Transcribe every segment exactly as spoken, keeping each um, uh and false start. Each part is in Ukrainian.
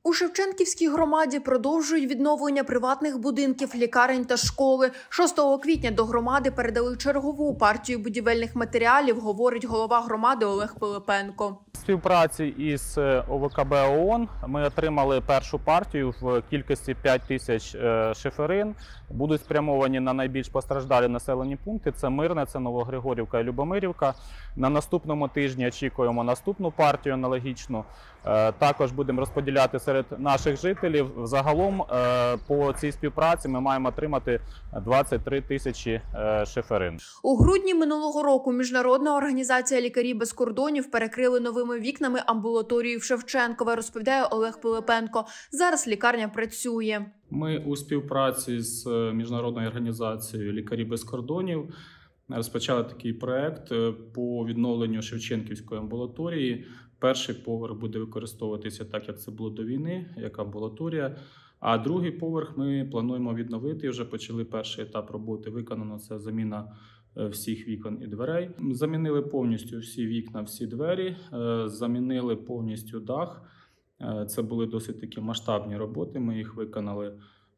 У Шевченківській громаді продовжують відновлення приватних будинків, лікарень та школи. шостого квітня до громади передали чергову партію будівельних матеріалів, говорить голова громади Олег Пилипенко. В співпраці із О В К Б ООН ми отримали першу партію в кількості п'ять тисяч шиферин. Будуть спрямовані на найбільш постраждалі населені пункти. Це Мирне, це Новогригорівка і Любомирівка. На наступному тижні очікуємо наступну партію аналогічну. Також будемо розподіляти серед наших жителів. Загалом по цій співпраці ми маємо отримати двадцять три тисячі шиферин. У грудні минулого року Міжнародна організація «Лікарі без кордонів» перекрили новими вікнами амбулаторію в Шевченкове, розповідає Олег Пилипенко. Зараз лікарня працює. Ми у співпраці з Міжнародною організацією «Лікарі без кордонів» розпочали такий проект по відновленню Шевченківської амбулаторії. Перший поверх буде використовуватися так, як це було до війни, як амбулаторія. А другий поверх ми плануємо відновити. Вже почали перший етап роботи. Виконано це заміна всіх вікон і дверей. Замінили повністю всі вікна, всі двері, замінили повністю дах. Це були досить такі масштабні роботи. Ми їх виконали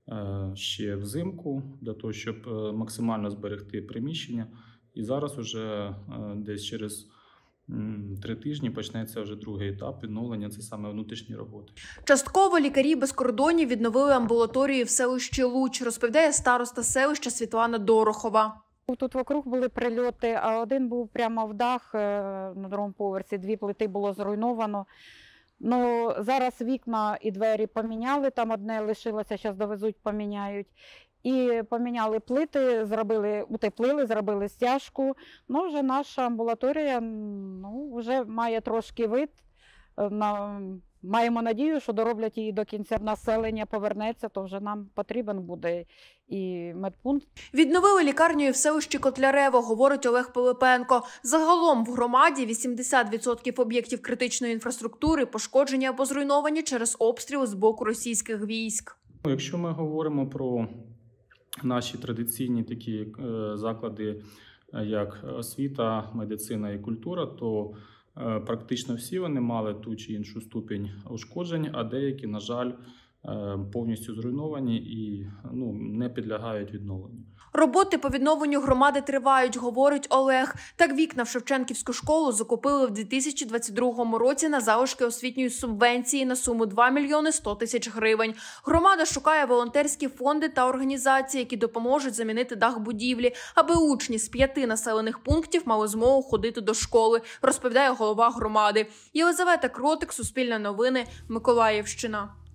ще взимку, для того, щоб максимально зберегти приміщення. І зараз уже десь через Три тижні почнеться вже другий етап відновлення, це саме внутрішні роботи. Частково лікарі без кордонів відновили амбулаторії в селищі Луч, розповідає староста селища Світлана Дорохова. Тут вокруг були прильоти, а один був прямо в дах на другому поверсі, дві плити було зруйновано. Ну, зараз вікна і двері поміняли, там одне лишилося, зараз довезуть, поміняють. І поміняли плити, зробили, утеплили, зробили стяжку. Ну, вже наша амбулаторія ну, вже має трошки вид. На, маємо надію, що дороблять її до кінця. Населення повернеться, то вже нам потрібен буде і медпункт. Відновили лікарню і в селищі Котлярево, говорить Олег Пилипенко. Загалом в громаді вісімдесят відсотків об'єктів критичної інфраструктури пошкоджені або зруйновані через обстріл з боку російських військ. Якщо ми говоримо про наші традиційні такі заклади, як освіта, медицина і культура, то практично всі вони мали ту чи іншу ступінь ушкоджень, а деякі, на жаль, повністю зруйновані і ну, не підлягають відновленню. Роботи по відновленню громади тривають, говорить Олег. Так вікна в Шевченківську школу закупили в дві тисячі двадцять другому році на залишки освітньої субвенції на суму два мільйони сто тисяч гривень. Громада шукає волонтерські фонди та організації, які допоможуть замінити дах будівлі, аби учні з п'яти населених пунктів мали змогу ходити до школи, розповідає голова громади. Єлизавета Кротик, Суспільне новини, Миколаївщина.